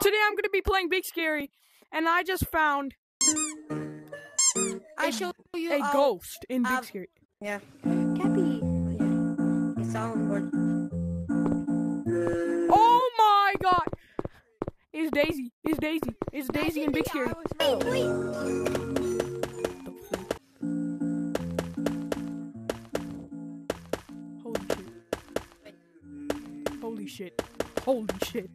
Today I'm gonna be playing Big Scary, and I just found I show you a ghost in Big Scary. Yeah. Cappy. Yeah. It's on board. Oh my god! It's Daisy. It's Daisy. It's Daisy in Big Scary. Holy shit. Holy shit.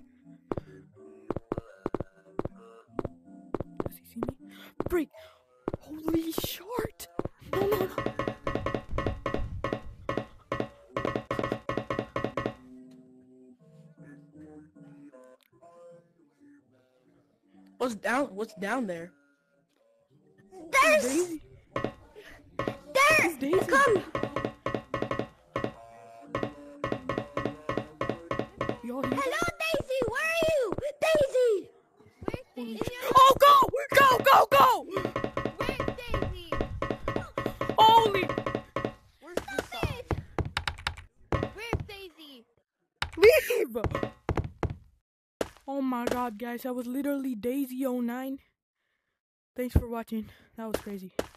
Does he see me? Break! Holy short! No. What's down there? There's Daisy. There! Daisy. Come! Hello, Daisy! Where are you? Daisy! Where's Daisy? Oh, go! Where's Daisy? Holy! Stop it! Where's Daisy? Leave! Oh my god, guys, that was literally Daisy09. Thanks for watching. That was crazy.